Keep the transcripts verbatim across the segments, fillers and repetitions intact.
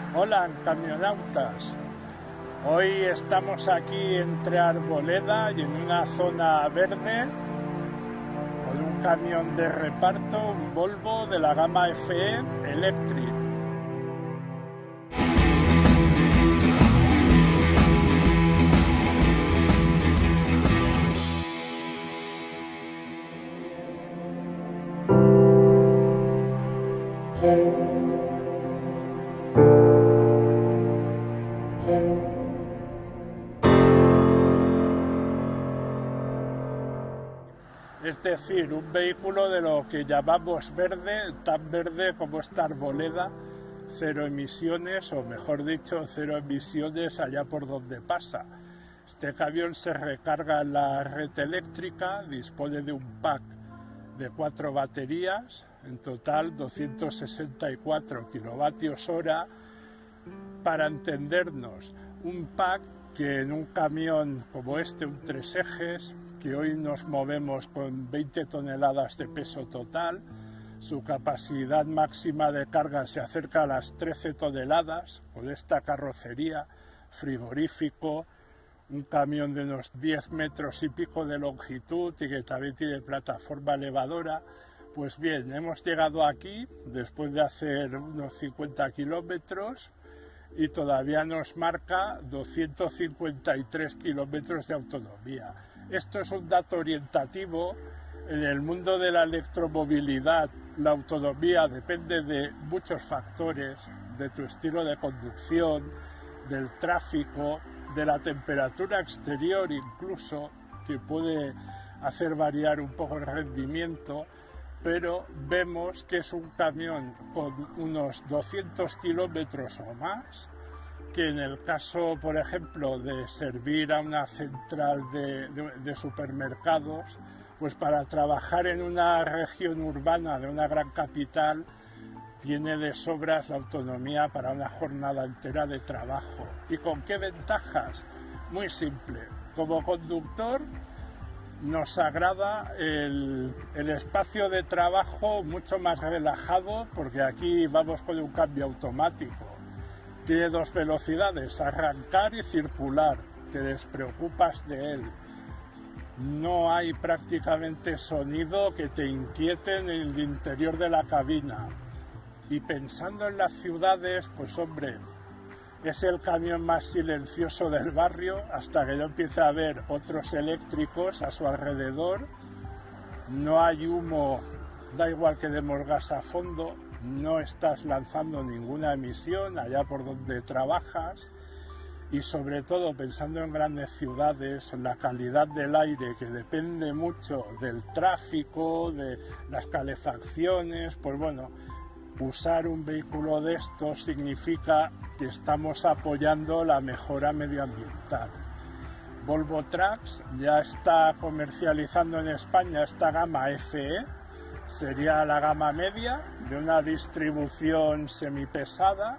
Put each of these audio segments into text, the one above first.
Hola, camionautas. Hoy estamos aquí entre Arboleda y en una zona verde con un camión de reparto, un Volvo de la gama F E Electric. Es decir, un vehículo de lo que llamamos verde, tan verde como esta Arboleda, cero emisiones, o mejor dicho, cero emisiones allá por donde pasa. Este camión se recarga en la red eléctrica, dispone de un pack de cuatro baterías, en total doscientos sesenta y cuatro kilovatios hora, para entendernos, un pack que en un camión como este, un tres ejes, que hoy nos movemos con veinte toneladas de peso total, su capacidad máxima de carga se acerca a las trece toneladas, con esta carrocería, frigorífico, un camión de unos diez metros y pico de longitud y que también tiene plataforma elevadora. Pues bien, hemos llegado aquí después de hacer unos cincuenta kilómetros y todavía nos marca doscientos cincuenta y tres kilómetros de autonomía. Esto es un dato orientativo. En el mundo de la electromovilidad, la autonomía depende de muchos factores, de tu estilo de conducción, del tráfico, de la temperatura exterior incluso, que puede hacer variar un poco el rendimiento, pero vemos que es un camión con unos doscientos kilómetros o más, que en el caso, por ejemplo, de servir a una central de, de, de supermercados, pues para trabajar en una región urbana de una gran capital, tiene de sobras la autonomía para una jornada entera de trabajo. ¿Y con qué ventajas? Muy simple. Como conductor, nos agrada el, el espacio de trabajo mucho más relajado, porque aquí vamos con un cambio automático. Tiene dos velocidades, arrancar y circular, te despreocupas de él. No hay prácticamente sonido que te inquiete en el interior de la cabina. Y pensando en las ciudades, pues hombre, es el camión más silencioso del barrio hasta que no empiece a haber otros eléctricos a su alrededor. No hay humo, da igual que demos gas a fondo. No estás lanzando ninguna emisión allá por donde trabajas, y sobre todo pensando en grandes ciudades, en la calidad del aire, que depende mucho del tráfico, de las calefacciones, pues bueno, usar un vehículo de estos significa que estamos apoyando la mejora medioambiental. Volvo Trucks ya está comercializando en España esta gama F E, sería la gama media, de una distribución semipesada.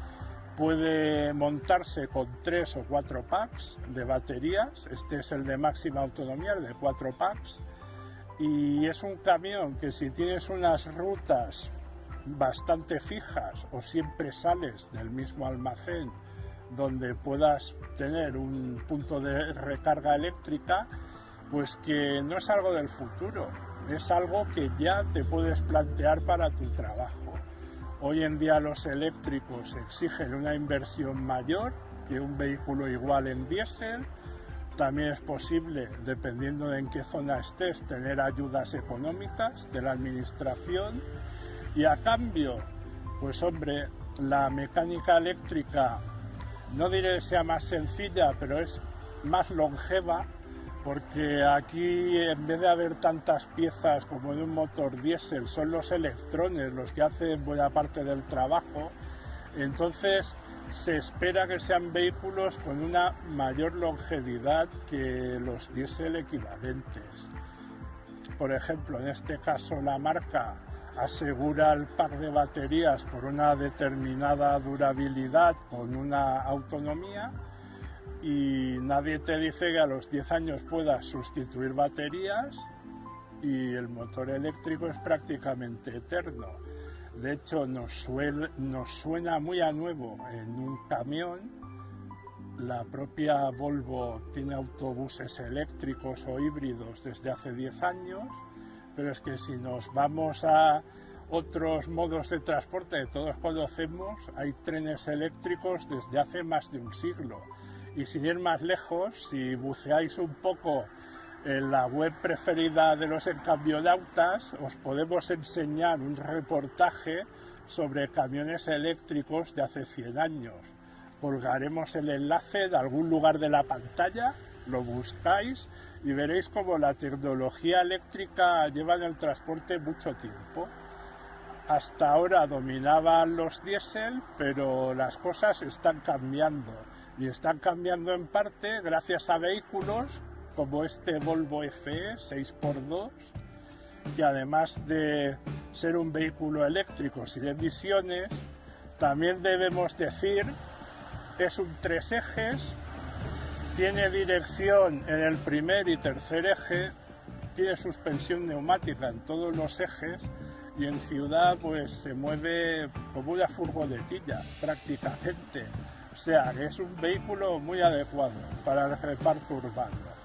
Puede montarse con tres o cuatro packs de baterías. Este es el de máxima autonomía, el de cuatro packs. Y es un camión que, si tienes unas rutas bastante fijas o siempre sales del mismo almacén donde puedas tener un punto de recarga eléctrica, pues que no es algo del futuro. Es algo que ya te puedes plantear para tu trabajo. Hoy en día los eléctricos exigen una inversión mayor que un vehículo igual en diésel. También es posible, dependiendo de en qué zona estés, tener ayudas económicas de la administración. Y a cambio, pues hombre, la mecánica eléctrica, no diré que sea más sencilla, pero es más longeva, porque aquí, en vez de haber tantas piezas como en un motor diésel, son los electrones los que hacen buena parte del trabajo. Entonces se espera que sean vehículos con una mayor longevidad que los diésel equivalentes. Por ejemplo, en este caso la marca asegura el pack de baterías por una determinada durabilidad con una autonomía, y nadie te dice que a los diez años puedas sustituir baterías, y el motor eléctrico es prácticamente eterno. De hecho, nos, suel, nos suena muy a nuevo en un camión. La propia Volvo tiene autobuses eléctricos o híbridos desde hace diez años, pero es que si nos vamos a otros modos de transporte que todos conocemos, hay trenes eléctricos desde hace más de un siglo. Y sin ir más lejos, si buceáis un poco en la web preferida de los encamionautas, os podemos enseñar un reportaje sobre camiones eléctricos de hace cien años. Colgaremos el enlace de algún lugar de la pantalla, lo buscáis y veréis cómo la tecnología eléctrica lleva en el transporte mucho tiempo. Hasta ahora dominaban los diésel, pero las cosas están cambiando. Y están cambiando en parte gracias a vehículos como este Volvo F E seis por dos, que además de ser un vehículo eléctrico sin emisiones, también debemos decir es un tres ejes, tiene dirección en el primer y tercer eje, tiene suspensión neumática en todos los ejes y en ciudad pues se mueve como una furgonetilla prácticamente. O sea que es un vehículo muy adecuado para el reparto urbano.